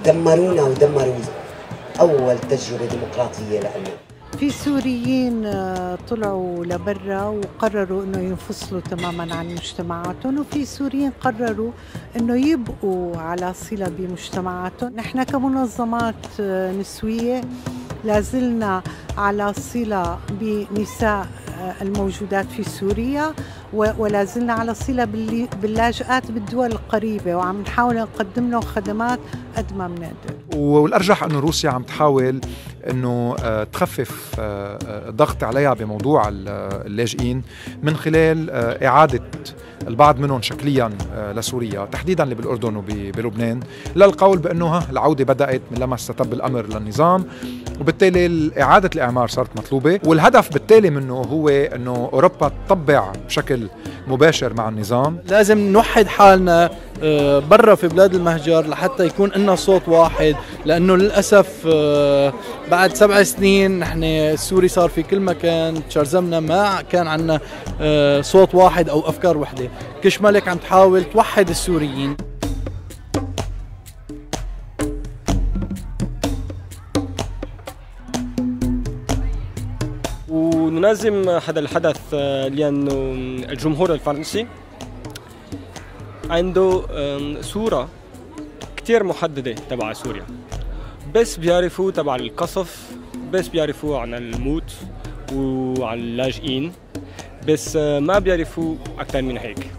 دمرونا ودمروا أول تجربة ديمقراطية لنا. في سوريين طلعوا لبرا وقرروا انه ينفصلوا تماما عن مجتمعاتهم، وفي سوريين قرروا انه يبقوا على صلة بمجتمعاتهم. نحن كمنظمات نسوية لازلنا على صلة بنساء الموجودات في سوريا، ولا زلنا على صلة باللاجئات بالدول القريبة، وعم نحاول نقدم لهم خدمات قد ما بنقدر. والأرجح أنه روسيا عم تحاول أنه تخفف الضغط عليها بموضوع اللاجئين من خلال إعادة البعض منهم شكليا لسوريا، تحديدا اللي بالأردن وبلبنان، للقول بأنه العودة بدأت من لما استتب الأمر للنظام، وبالتالي إعادة الإعمار صارت مطلوبة، والهدف بالتالي منه هو أنه أوروبا تطبع بشكل مباشر مع النظام. لازم نوحد حالنا برا في بلاد المهجر لحتى يكون لنا صوت واحد، لأنه للأسف بعد 7 سنين نحن السوري صار في كل مكان تشرزمنا، ما كان عندنا صوت واحد أو أفكار وحدة. كش ملك عم تحاول توحد السوريين. وننظم هذا الحدث لأنه الجمهور الفرنسي عنده صورة كتير محددة تبع سوريا، بس بيعرفوا تبع القصف، بس بيعرفوا عن الموت وعن اللاجئين، بس ما بيعرفوا أكثر من هيك.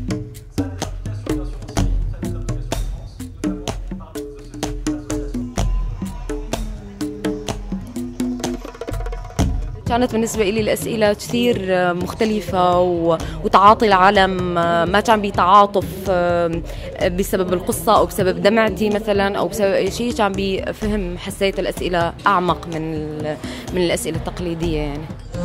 كانت بالنسبة لي الأسئلة كثير مختلفة، وتعاطي العالم ما كان بيتعاطف بسبب القصة أو بسبب دمعتي مثلا أو بسبب أي شيء، كان بفهم. حسيت الأسئلة أعمق من الأسئلة التقليدية يعني.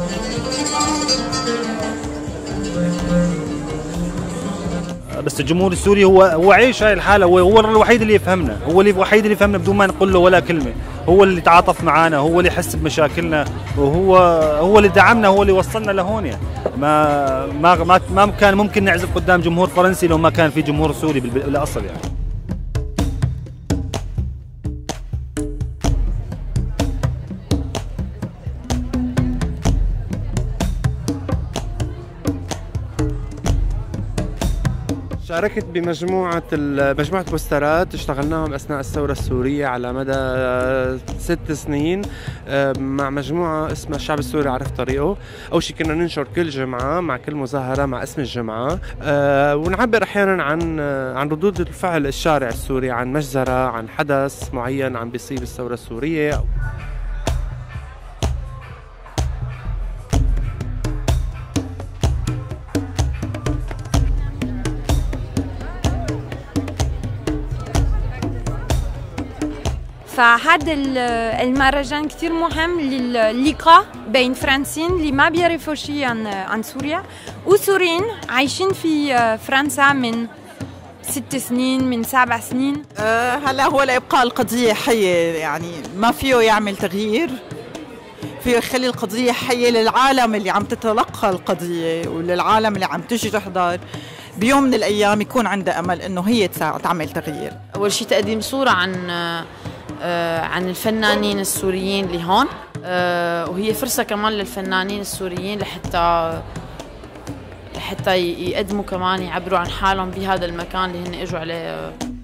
بس الجمهور السوري هو عايش هاي الحالة، هو الوحيد اللي يفهمنا، هو الوحيد اللي يفهمنا بدون ما نقول له ولا كلمة، هو اللي تعاطف معنا، هو اللي يحس بمشاكلنا، وهو اللي دعمنا، هو اللي وصلنا لهون يعني. ما كان ممكن نعزف قدام جمهور فرنسي لو ما كان في جمهور سوري بالأصل يعني. شاركت بمجموعة بوسترات اشتغلناهم أثناء الثورة السورية على مدى 6 سنين مع مجموعة اسمها الشعب السوري عرف طريقه. أول شيء كنا ننشر كل جمعة مع كل مظاهرة مع اسم الجمعة، ونعبر أحيانا عن ردود الفعل الشارع السوري، عن مجزرة، عن حدث معين عم بيصيب الثورة السورية. فهذا المهرجان كتير مهم للقاء بين فرنسيين اللي ما بيعرفوا شيء عن سوريا وسوريين عايشين في فرنسا من 6 سنين، من 7 سنين. هلا هو لإبقاء القضية حية، يعني ما فيه يعمل تغيير، فيه يخلي القضية حية للعالم اللي عم تتلقى القضية وللعالم اللي عم تجي تحضر، بيوم من الأيام يكون عندها أمل إنه هي تعمل تغيير. أول شيء تقديم صورة عن الفنانين السوريين اللي هون، وهي فرصة كمان للفنانين السوريين لحتى يقدموا كمان، يعبروا عن حالهم بهذا المكان اللي هن اجوا عليه.